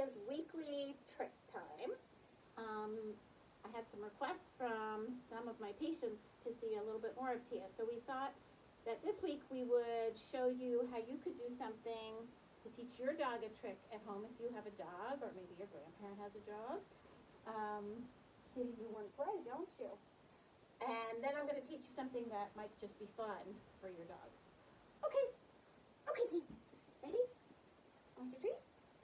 Tia's weekly trick time. I had some requests from some of my patients to see a little bit more of Tia, so we thought that this week we would show you how you could do something to teach your dog a trick at home if you have a dog, or maybe your grandparent has a dog. Maybe you want to play, don't you? And then I'm going to teach you something that might just be fun for your dogs. Okay. Okay, Tia. Ready? 1, 2, 3.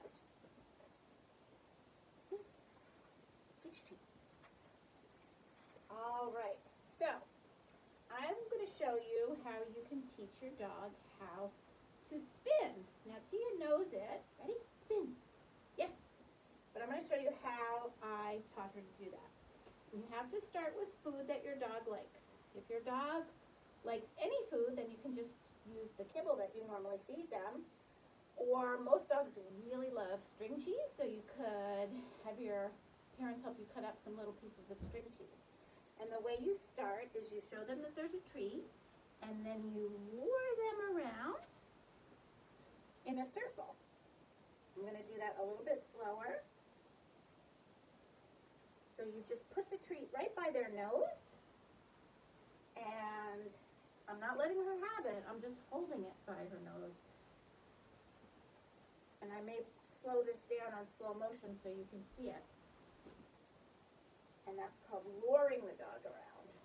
All right. So, I'm going to show you how you can teach your dog how to spin. Now, Tia knows it. Ready? Spin. Yes. But I'm going to show you how I taught her to do that. You have to start with food that your dog likes. If your dog likes any food, then you can just use the kibble that you normally feed them. Or most dogs really love string cheese, so you could have your parents help you cut up some little pieces of string cheese. And the way you start is you show them that there's a treat, and then you lure them around in a circle. I'm going to do that a little bit slower. So you just put the treat right by their nose, and I'm not letting her have it, I'm just holding it by her nose. And I may slow this down on slow motion so you can see it. And that's called luring the dog around.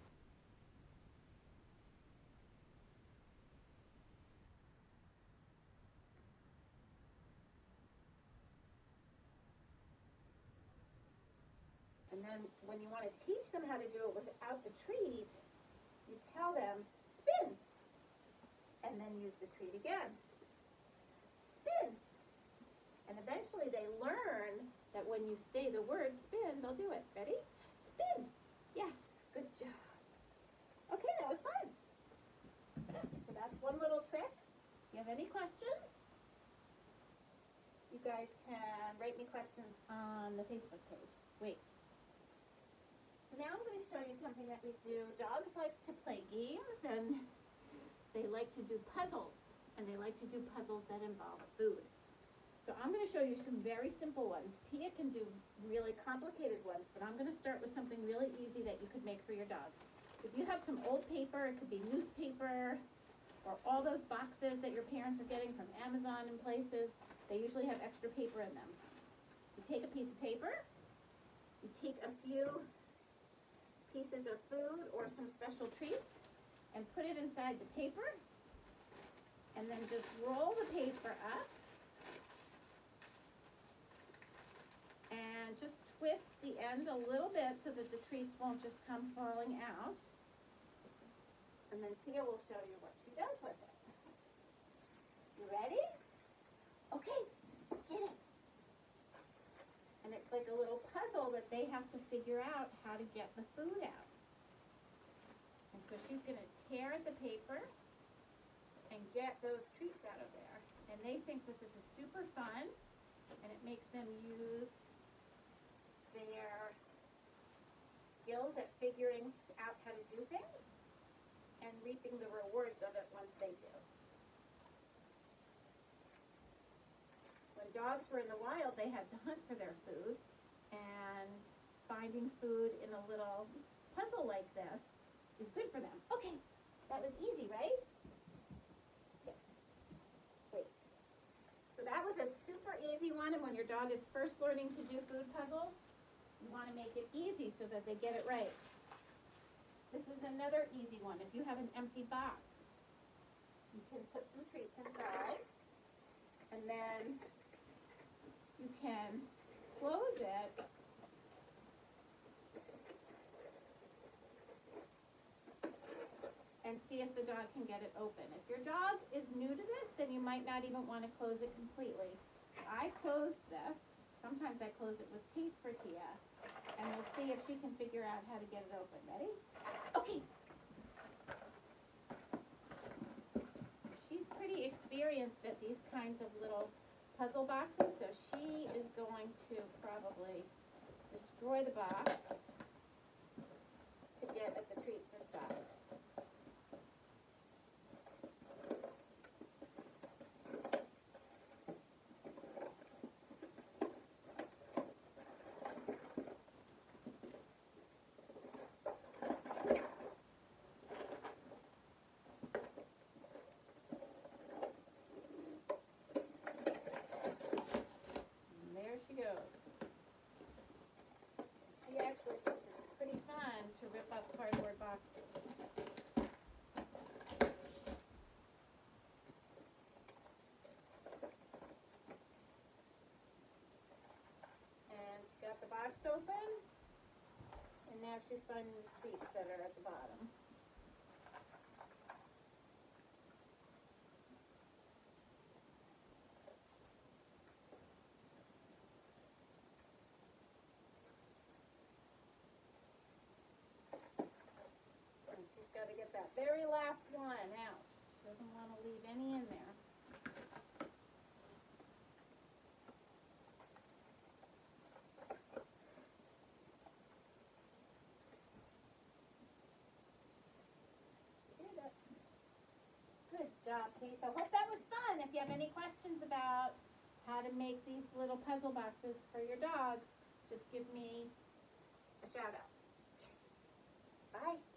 And then when you want to teach them how to do it without the treat, you tell them, spin. And then use the treat again. Spin. And eventually they learn that when you say the word spin, they'll do it. Ready? Spin. Yes, good job. Okay, that was fun. So that's one little trick. You have any questions? You guys can write me questions on the Facebook page. Wait. Now I'm going to show you something that we do. Dogs like to play games, and they like to do puzzles. And they like to do puzzles that involve food. So I'm going to show you some very simple ones. Tia can do really complicated ones, but I'm going to start with something really easy that you could make for your dog. If you have some old paper, it could be newspaper, or all those boxes that your parents are getting from Amazon and places, they usually have extra paper in them. You take a piece of paper, you take a few pieces of food or some special treats, and put it inside the paper, and then just roll the paper up, and just twist the end a little bit so that the treats won't just come falling out. And then Tia will show you what she does with it. You ready? Okay, get it. And it's like a little puzzle that they have to figure out how to get the food out. And so she's going to tear the paper and get those treats out of there. And they think that this is super fun, and it makes them use their skills at figuring out how to do things and reaping the rewards of it once they do. When dogs were in the wild, they had to hunt for their food, and finding food in a little puzzle like this is good for them. Okay, that was easy, right? Yes. Wait. So that was a super easy one, and when your dog is first learning to do food puzzles, you want to make it easy so that they get it right. This is another easy one. If you have an empty box, you can put some treats inside, and then you can close it and see if the dog can get it open. If your dog is new to this, then you might not even want to close it completely. I close this. Sometimes I close it with tape for Tia, and we'll see if she can figure out how to get it open. Ready? Okay. She's pretty experienced at these kinds of little puzzle boxes, so she is going to probably destroy the box to get at the treats inside. open. And now she's finding the treats that are at the bottom. And she's got to get that very last one out. She doesn't want to leave any in there. Good job, T. So hope that was fun. If you have any questions about how to make these little puzzle boxes for your dogs, just give me a shout out. Bye.